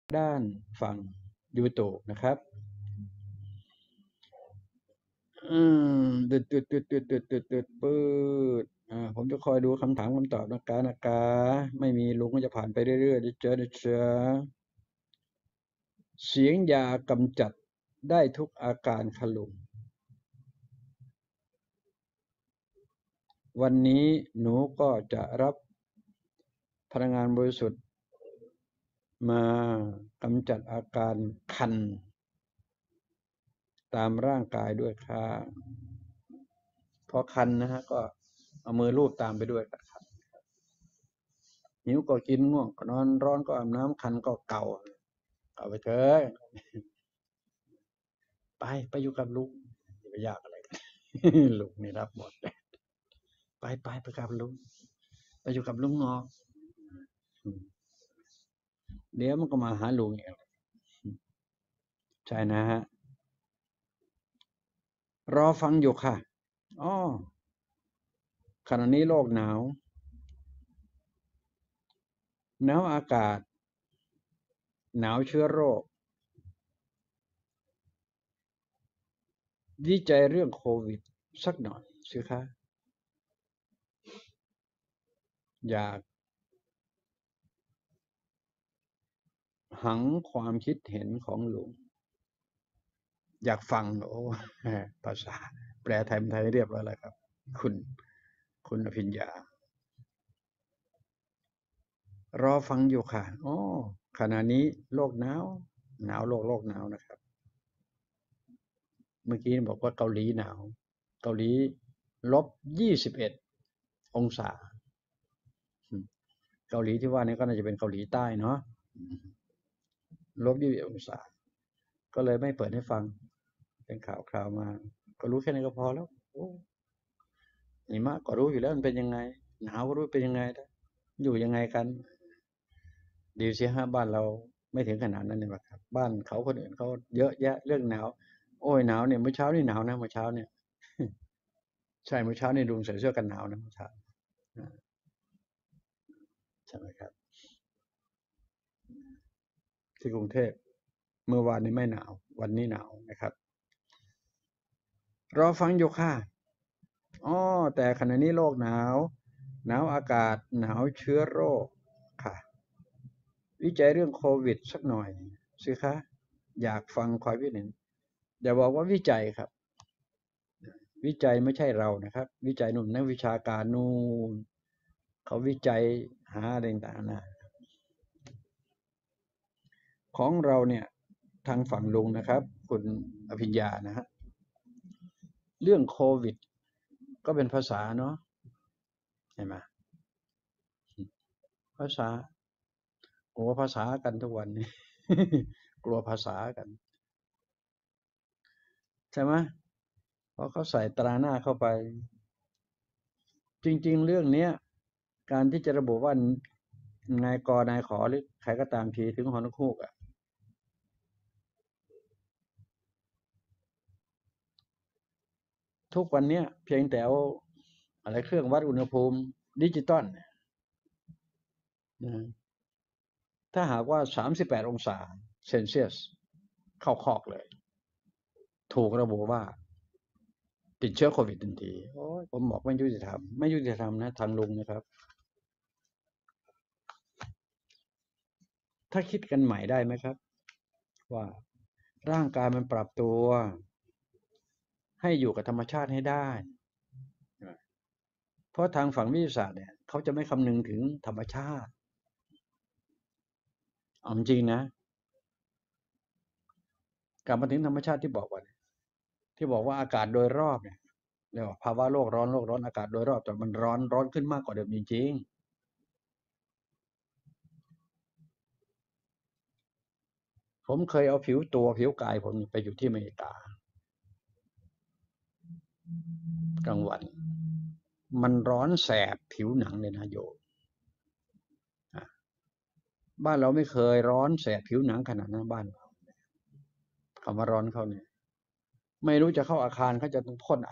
ด้านฝั่งยูโตะนะครับตึดปืดผมจะคอยดูคำถามคำตอบนะคะไม่มีลุงก็จะผ่านไปเรื่อยๆนะเจ้าเสียงยากำจัดได้ทุกอาการค่ะลุงวันนี้หนูก็จะรับพลังงานบริสุทธิ์มากำจัดอาการคันตามร่างกายด้วยค่ะพอคันนะฮะก็เอามือลูบตามไปด้วยครับหิวก็กินง่วงก็นอนร้อนก็อาบน้ำคันก็เก่าเอาไปเถอะไปอยู่กับลุงอย่าไปยากอะไรกันลุงนี่รับหมดไปกับลุงไปอยู่กับลุงงอกเดี๋ยวมันก็มาหาลุงเองใช่นะฮะรอฟังอยู่ค่ะอ้อขณะนี้โลกหนาวอากาศหนาวเชื้อโรควิจัยเรื่องโควิดสักหน่อยสิคะอยากหังความคิดเห็นของลุงอยากฟังโอ้ภาษาแปลไทยเป็นไทยเรียบร้อยแล้วครับคุณคุณอภิญญารอฟังอยู่ค่ะอ๋อขณะนี้โลกหนาวโลกหนาวนะครับเมื่อกี้บอกว่าเกาหลีหนาวเกาหลี-21 องศาเกาหลีที่ว่านี้ก็น่าจะเป็นเกาหลีใต้เนาะ-21 องศาก็เลยไม่เปิดให้ฟังเป็นข่าวมาก็รู้แค่นี้ก็พอแล้วโอ้หิมะก็รู้อยู่แล้วมันเป็นยังไงหนาวก็รู้เป็นยังไงแล้วอยู่ยังไงกันดีสิฮะบ้านเราไม่ถึงขนาดนั้นเลยครับบ้านเขาคนอื่นเขาเยอะแยะเรื่องหนาวโอ้ยหนาวเนี่ยเมื่อเช้านี่หนาวนะเมื่อเช้าเนี่ยใช่เมื่อเช้านี่ลุงใส่เสื้อกันหนาวนะเมื่อเช้าใช่ไหมครับที่กรุงเทพเมื่อวานนี้ไม่หนาววันนี้หนาวนะครับรอฟังอยู่ค่ะอ๋อแต่ขณะนี้โลกหนาวอากาศหนาวเชื้อโรคค่ะวิจัยเรื่องโควิดสักหน่อยสิคะอยากฟังความคิดเห็นอย่าบอกว่าวิจัยครับวิจัยไม่ใช่เรานะครับวิจัยนู่นนักวิชาการนู่นเขาวิจัยหาอะไรต่างๆนะของเราเนี่ยทางฝั่งลุงนะครับคุณอภิญญานะฮะเรื่องโควิดก็เป็นภาษาเนาะใช่ไหมภาษากลัวภาษากันทุกวันนี้กลัวภาษากันใช่ไหมเพราะเขาใส่ตราหน้าเข้าไปจริงๆเรื่องเนี้ยการที่จะระบุว่านายกนายขอหรือใครก็ตามทีถึงฮอนกฮูกอ่ะทุกวันเนี้ยเพียงแต่เอาอะไรเครื่องวัดอุณหภูมิดิจิตอลนะถ้าหากว่า38 องศาเซลเซียสเข้าคอกเลยถูกระบุว่าติดเชื้อโควิดทันทีโอ้ยผมบอกไม่ยุติธรรมนะทางลุงนะครับถ้าคิดกันใหม่ได้ไหมครับว่าร่างกายมันปรับตัวให้อยู่กับธรรมชาติให้ได้เพราะทางฝั่งวิทยาศาสตร์เนี่ยเขาจะไม่คำนึงถึงธรรมชาติเอาจริงนะกลับมาถึงธรรมชาติที่บอกว่าอากาศโดยรอบเนี่ยเรียกว่าภาวะโลกร้อนอากาศโดยรอบแต่มันร้อนขึ้นมากกว่าเดิมจริงๆผมเคยเอาผิวกายผมไปอยู่ที่อเมริกากลางวันมันร้อนแสบผิวหนังเลยนะโยมบ้านเราไม่เคยร้อนแสบผิวหนังขนาดนั้นบ้านเราคำว่าร้อนเขาเนี่ยไม่รู้จะเข้าอาคารเขาจะต้องพ่นไอ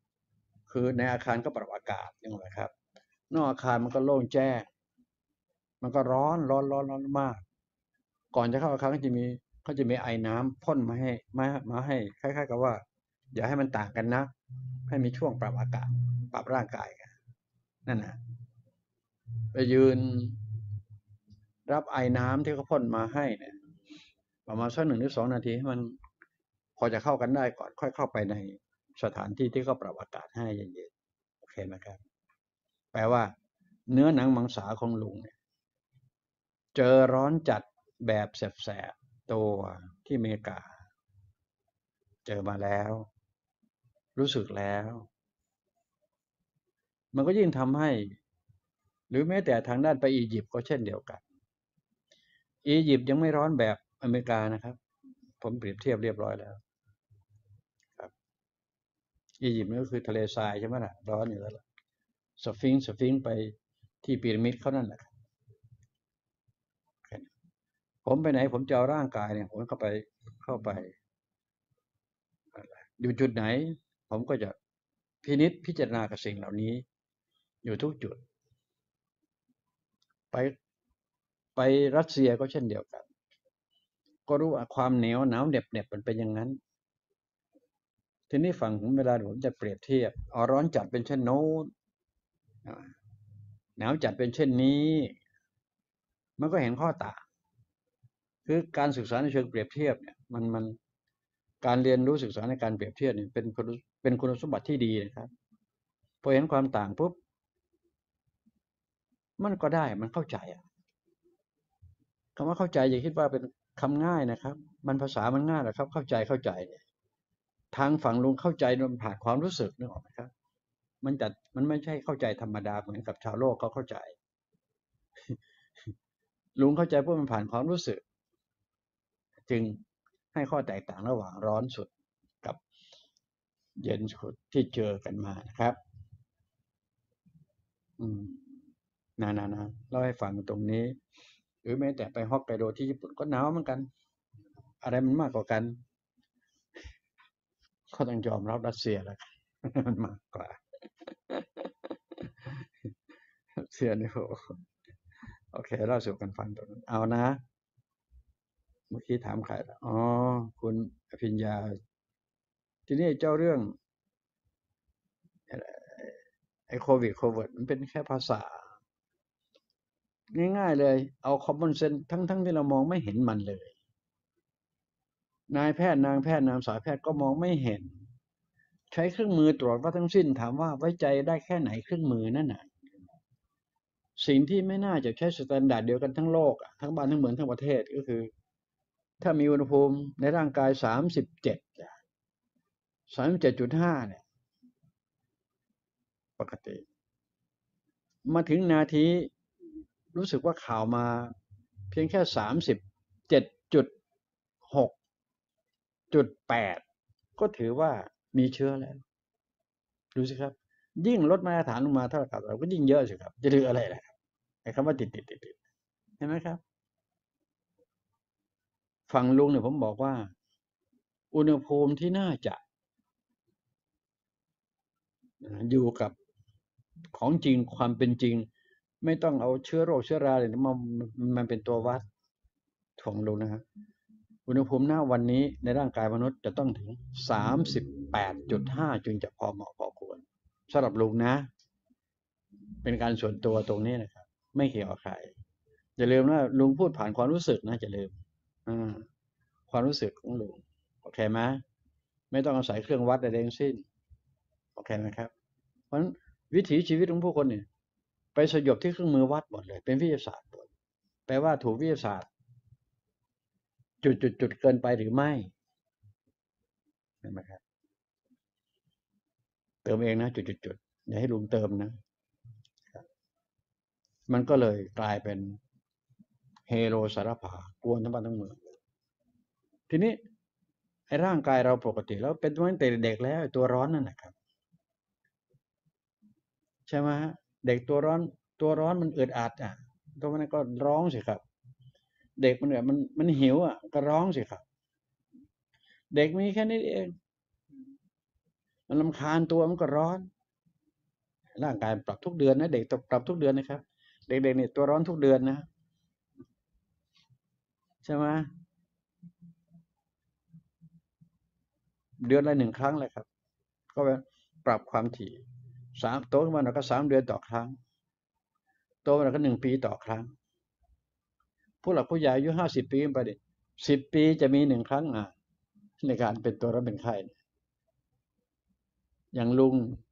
น้ำคือในอาคารก็ปรับอากาศนี่แหละครับนอกอาคารมันก็โล่งแจ้งมันก็ร้อนมากก่อนจะเข้าอาคารเขาจะมีไอน้ำพ่นมาให้คล้ายๆกับว่าอย่าให้มันต่างกันนะให้มีช่วงปรับอากาศปรับร่างกายกันนั่นนะไปยืนรับไอน้ำที่เขาพ่นมาให้เนี่ยประมาณสัก1 หรือ 2 นาทีให้มันพอจะเข้ากันได้ก่อนค่อยเข้าไปในสถานที่ที่เขาปรับอากาศให้เย็นๆโอเคไหมครับแปลว่าเนื้อหนังมังสาของลุงเนี่ยเจอร้อนจัดแบบแสบๆตัวที่อเมริกาเจอมาแล้วรู้สึกแล้วมันก็ยิ่งทำให้หรือแม้แต่ทางด้านไปอียิปต์ก็เช่นเดียวกันอียิปต์ยังไม่ร้อนแบบอเมริกานะครับผมเปรียบเทียบเรียบร้อยแล้วครับอียิปต์นี่ก็คือทะเลทรายใช่ไหมล่ะร้อนอยู่แล้วล่ะสฟิงค์ไปที่พีระมิดเขานั่นแหละผมไปไหนผมจะเอาร่างกายเนี่ยผมเข้าไปอยู่จุดไหนผมก็จะพิจารณากับสิ่งเหล่านี้อยู่ทุกจุดไปไปรัสเซียก็เช่นเดียวกันก็รู้ว่าความหนาวเหน็บมันเป็นอย่างนั้นทีนี้ฝั่งผมเวลาผมจะเปรียบเทียบร้อนจัดเป็นเช่นโน้นหนาวจัดเป็นเช่นนี้มันก็เห็นข้อต่างคือการศึกษาในเชิงเปรียบเทียบเนี่ยมันการเรียนรู้ศึกษาในการเปรียบเทียบเนี่ยเป็นคุณสมบัติที่ดีนะครับพอเห็นความต่างปุ๊บมันก็ได้มันเข้าใจคำว่าเข้าใจอย่าคิดว่าเป็นคำง่ายนะครับมันภาษามันง่ายแหละครับเข้าใจเนี่ยทางฝั่งลุงเข้าใจมันผ่านความรู้สึกนึกออกไหมครับมันไม่ใช่เข้าใจธรรมดาเหมือนกับชาวโลกเขาเข้าใจลุงเข้าใจเพราะมันผ่านความรู้สึกจึงให้ข้อแตกต่างระหว่างร้อนสุดกับเย็นสุดที่เจอกันมานะครับอืมนะเล่าให้ฟังตรงนี้หรือแม้แต่ไปฮอกไกโดที่ญี่ปุ่นก็หนาวเหมือนกันอะไรมันมากกว่ากันก็ต้องยอมรับรัสเซียแหละมันมากกว่ารัสเซียนี่โอเคเล่าสู่กันฟังตรงนั้นเอานะเมื่อกี้ถามใครอ๋อคุณอภิญญาทีนี้เจ้าเรื่องไอ้โควิดมันเป็นแค่ภาษาง่ายๆเลยเอา common sense ทั้งที่เรามองไม่เห็นมันเลยนายแพทย์นางแพทย์นางสาวแพทย์ก็มองไม่เห็นใช้เครื่องมือตรวจวัดทั้งสิ้นถามว่าไว้ใจได้แค่ไหนเครื่องมือนั่นน่ะสิ่งที่ไม่น่าจะใช้สแตนดาร์ดเดียวกันทั้งโลกทั้งบ้านทั้งเมืองทั้งประเทศก็คือถ้ามีอุณหภูมิในร่างกาย37.5เนี่ยปกติมาถึงนาทีรู้สึกว่าข่าวมาเพียงแค่37.6.8ก็ถือว่ามีเชื้อแล้วดูสิครับยิ่งลดมาตรฐานลงมาเท่ากับเราก็ยิ่งเยอะสิครับจะดืออะไรล่ะครับไอ้คำว่าติดเห็นไหมครับฝั่งลุงเนี่ยผมบอกว่าอุณหภูมิที่น่าจะอยู่กับของจริงความเป็นจริงไม่ต้องเอาเชื้อโรคเชื้อราอะไรมันเป็นตัววัดถ่วงลงนะครับอุณหภูมิหน้าวันนี้ในร่างกายมนุษย์จะต้องถึง38.5จึงจะพอเหมาะพอควรสำหรับลุงนะเป็นการส่วนตัวตรงนี้นะครับไม่เกี่ยวกับใครอย่าลืมว่าลุงพูดผ่านความรู้สึกนะอย่าลืมความรู้สึกของลุงโอเคไหมไม่ต้องอาศัยเครื่องวัดใดๆทั้งสิ้นโอเคไหมครับเพราะฉะนั้นวิถีชีวิตของผู้คนเนี่ยไปสยบที่เครื่องมือวัดหมดเลยเป็นวิทยาศาสตร์หมดแปลว่าถูกวิทยาศาสตร์จุดเกินไปหรือไม่เห็นไหมครับเติมเองนะจุดอย่าให้ลุงเติมนะมันก็เลยกลายเป็นเฮโรสารพากวนทั้งบ้านทั้งเมืองทีนี้ไอ้ร่างกายเราปกติแล้วเป็นตั้งแต่เด็กแล้วตัวร้อนนั่นนะครับใช่ไหมเด็กตัวร้อนมันอึดอัดตัวมันก็ร้องสิครับเด็กมันแบบมันหิวก็ร้องสิครับเด็กมีแค่นี้เองมันรำคาญตัวมันก็ร้อนร่างกายปรับทุกเดือนนะเด็กต้องปรับทุกเดือนนะครับเด็กๆนี่ตัวร้อนทุกเดือนนะใช่ไหมเดือนละ1 ครั้งเลยครับก็ปรับความถี่โตขึ้นมาหน่อยก็3 เดือนต่อครั้งโตมาหน่อยก็1 ปีต่อครั้งผู้หลักผู้ใหญ่อายุ50 ปีขึ้นไปดิ10 ปีจะมี1 ครั้งในการเป็นตัวร้อนเป็นไข้อย่างลุง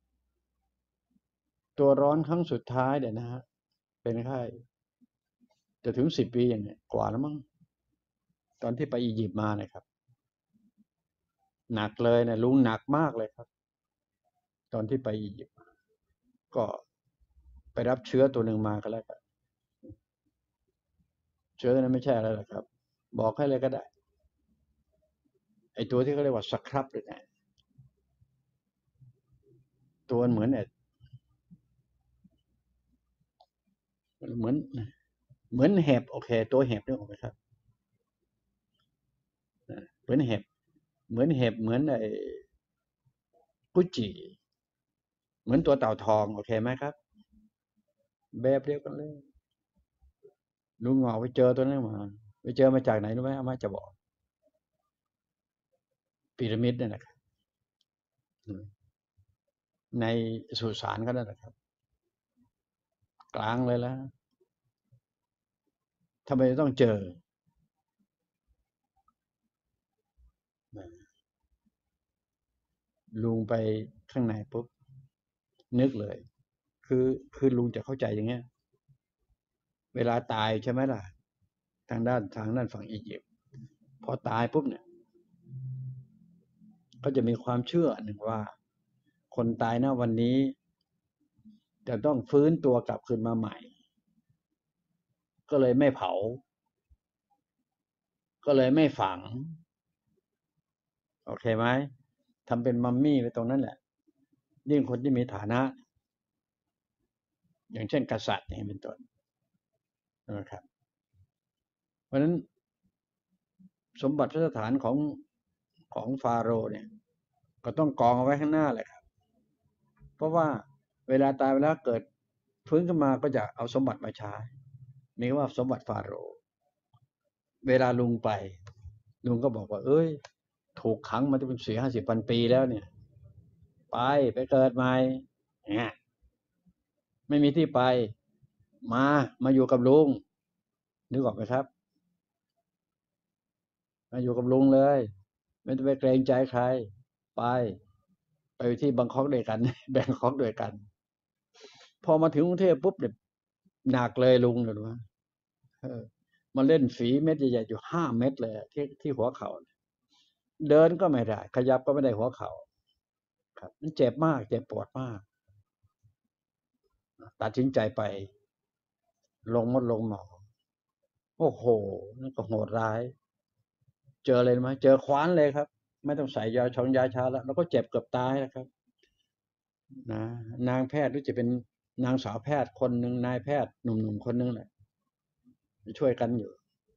ตัวร้อนครั้งสุดท้ายเนี่ยนะฮะเป็นไข้จะถึง10 ปีอย่างเนี้ยกว่าแล้วมั้งตอนที่ไปอียิปต์มานะครับหนักเลยนะลุงหนักมากเลยครับตอนที่ไปอียิปต์ก็ไปรับเชื้อตัวหนึ่งมาก็แล้วกันเชื้อนั้นไม่ใช่อะไรหรอกครับบอกให้เลยก็ได้ไอ้ตัวที่เขาเรียกว่าสครับหรือไงตัวเหมือนเหมือนเหมือนเห็บโอเคตัวเห็บนึกออกไหมครับเหมือนเห็บเหมือนเห็บเหมือนไอ้กุจิเหมือนตัวเต่าทองโอเคไหมครับแบบเดียวกันเลยลุงหงอกไปเจอตัวนั้นมาไปเจอมาจากไหนรู้ไหมอาม่าจะบอกพีระมิดนั่นแหละครับในสุสานก็นั่นแหละครับกลางเลยแล้วทำไมต้องเจอลุงไปข้างในปุ๊บนึกเลยคือคือลุงจะเข้าใจอย่างเงี้ยเวลาตายใช่ไหมล่ะทางด้านฝั่งอียิปต์พอตายปุ๊บเนี่ยก็จะมีความเชื่อหนึ่งว่าคนตายณวันนี้จะต้องฟื้นตัวกลับคืนมาใหม่ก็เลยไม่เผาก็เลยไม่ฝังโอเคไหมทำเป็นมัมมี่ไปตรงนั้นแหละยิ่งคนที่มีฐานะอย่างเช่นกษัตริย์นี่เป็นต้นนะครับเพราะฉะนั้นสมบัติพระสถานของฟาโรห์เนี่ยก็ต้องกองเอาไว้ข้างหน้าแหละครับเพราะว่าเวลาตายไปแล้วเกิดฟื้นขึ้นมาก็จะเอาสมบัติมาใช้มีว่าสมบัติฟาโรห์เวลาลุงไปลุงก็บอกว่าเอ้ยถูกขังมาจะเป็น40-50 พัน ปีแล้วเนี่ยไปเกิดใหม่เนี่ยไม่มีที่ไปมาอยู่กับลุงนึกออกไหมครับมาอยู่กับลุงเลยไม่ต้องไปเกรงใจใครไปไปที่บังคอกด้วยกันแบงคอกด้วยกันพอมาถึงกรุงเทพปุ๊บเนี่ยหนักเลยลุงเลยว่ามาเล่นฝีเม็ดใหญ่ๆอยู่5 เม็ดเลยที่หัวเข่าเดินก็ไม่ได้ขยับก็ไม่ได้หัวเข่าครับมันเจ็บมากเจ็บปวดมากตัดสินใจไปลงมดลงหมอโอ้โหนั่นก็โหดร้ายเจอเลยไหมเจอคว้านเลยครับไม่ต้องใส่ยาชาแล้วก็เจ็บเกือบตายนะครับนะนางแพทย์หรือจะเป็นนางสาวแพทย์คนหนึ่งนายแพทย์หนุ่มๆคนหนึ่งแหละช่วยกันอยู่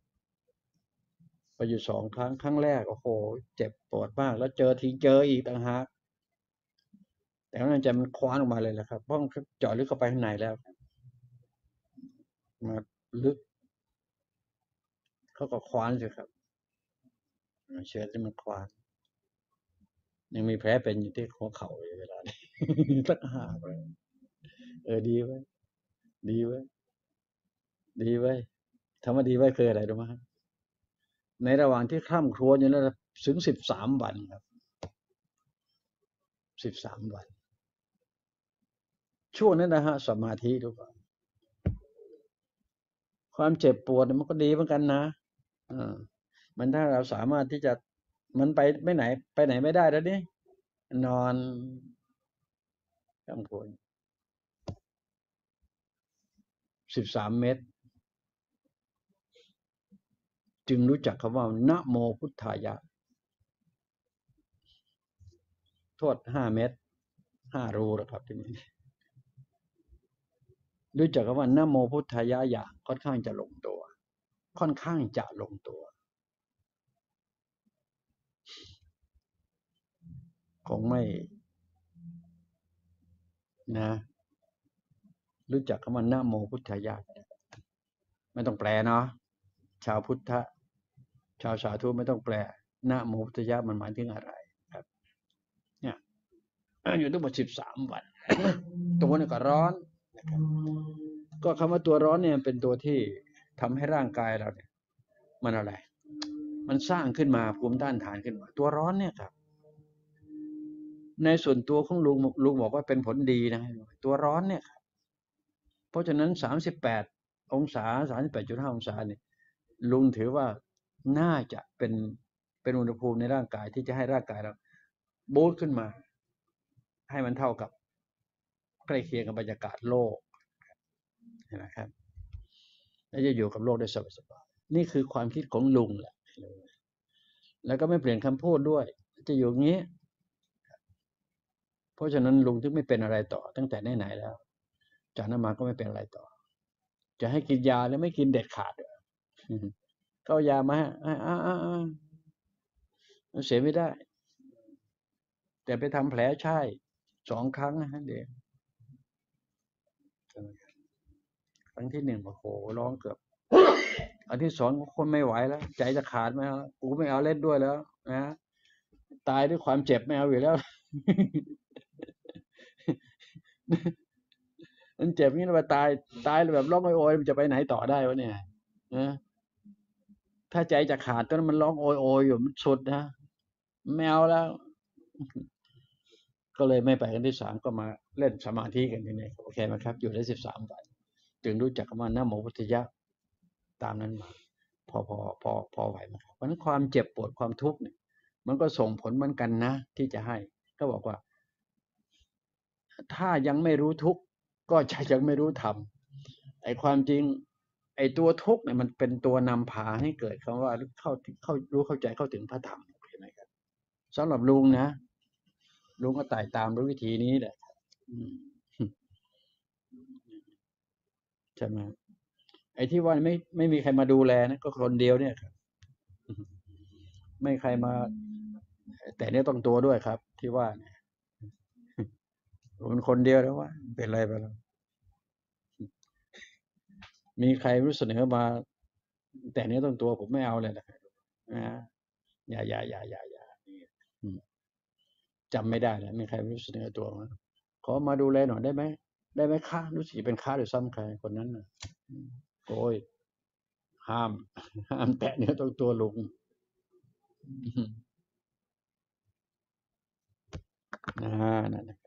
ไปอยู่2 ครั้งครั้งแรกโอ้โหเจ็บปวดมากแล้วเจอทีเจออีกต่างหากแต่ว่าจะมันคว้านออกมาเลยแหละครับเพราะมันเจาะลึกเข้าไปข้างในแล้วมาลึกเขาก็คว้านสิครับเชื้อที่มันคว้านยังมีแผลเป็นอยู่ที่หัวเข่าอยู่เวลานี้สักหาไปดีไว้ดีไว้ดีไว้คำว่าดีไว้คืออะไรรู้ไหมครับในระหว่างที่คร่ำครวญอยู่นั้นถึง13 วันครับ13 วันช่วงนั้นนะฮะสมาธิทุกคนความเจ็บปวดมันก็ดีเหมือนกันนะมันถ้าเราสามารถที่จะมันไปไหนไปไหนไม่ได้แล้วนี่นอนคำพูด13 เม็ดจึงรู้จักคำว่านะโมพุทธายะโทษ5 เม็ด5 รูนะครับที่นี่รู้จักคำว่านะโมพุทธายะอย่างค่อนข้างจะลงตัวค่อนข้างจะลงตัวคงไม่นะรู้จักคำว่านะโมพุทธายะไม่ต้องแปลเนาะชาวพุทธชาวสาธุไม่ต้องแปลนะโมพุทธายะมันหมายถึงอะไรครับเนี่ยอยู่ทั้งหมด13 วันตัวนี่ก็ร้อนนะครับก็คำว่าตัวร้อนเนี่ยเป็นตัวที่ทำให้ร่างกายเราเนี่ยมันอะไรมันสร้างขึ้นมาภูมิต้านทานขึ้นมาตัวร้อนเนี่ยครับในส่วนตัวของลุงบอกว่าเป็นผลดีนะตัวร้อนเนี่ยครับเพราะฉะนั้น38 องศา38.5 องศาเนี่ยลุงถือว่าน่าจะเป็นอุณหภูมิในร่างกายที่จะให้ร่างกายเราบูสต์ขึ้นมาให้มันเท่ากับใกล้เคียงกับบรรยากาศโลกนะครับและจะอยู่กับโลกได้สบายๆนี่คือความคิดของลุงแหละแล้วก็ไม่เปลี่ยนคำพูดด้วยจะอยู่อย่างนี้เพราะฉะนั้นลุงถึงไม่เป็นอะไรต่อตั้งแต่ไหนๆแล้วจากนั้นมาก็ไม่เป็นอะไรต่อจะให้กินยาแล้วไม่กินเด็ดขาดก็ยามาเสียไม่ได้แต่ไปทำแผลใช่2 ครั้งนะเด็กครั้งที่1โอ้โหร้องเกือบอันที่2คนไม่ไหวแล้วใจจะขาดไหมครับกูไม่เอาเล่นด้วยแล้วนะตายด้วยความเจ็บไม่เอาอยู่แล้วมันเจ็บงี้เราตายแบบร้องโอยมันจะไปไหนต่อได้วะเนี่ยนะถ้าใจจะขาดตอนนั้นมันร้องโอยอยู่มันสุดนะไม่เอาแล้ว ก็เลยไม่ไปกันที่3ก็มาเล่นสมาธิกันที่นี่โอเคไหมครับอยู่ได้13 วันจึงรู้จักคำว่านะโมพุทธายะตามนั้นมาพอไหวไหมครับเพราะฉะนั้นความเจ็บปวดความทุกข์เนี่ยมันก็ส่งผลเหมือนกันนะที่จะให้ก็บอกว่าถ้ายังไม่รู้ทุกข์ก็จะยังไม่รู้ธรรมไอ้ความจริงไอ้ตัวทุกข์เนี่ยมันเป็นตัวนำพาให้เกิดคำว่าเข้าใจเข้าถึงพระธรรมโอเคไหมครับสำหรับลุงนะลุงก็ไต่ตามด้วยวิธีนี้แหละใช่ไหมไอ้ที่ว่าไม่มีใครมาดูแลนะก็คนเดียวเนี่ยครับไม่ใครมาแต่เนี่ยต้องตัวด้วยครับที่ว่าเนี่ยเป็นคนเดียวแล้วว่าเป็นอะไรไปแล้วมีใครรู้เสนอมาแต่เนี้ยต้องตัวผมไม่เอาเลยนะครับนะอย่าจำไม่ได้แล้วมีใครรู้เสนอตัวมาขอมาดูแลหน่อยได้ไหมได้ไหมคะรู้สึกเป็นค้าหรือซ้ำใครคนนั้นน่ะโอ้ยห้ามแตะเนื้อต้องตัวลุงนั่น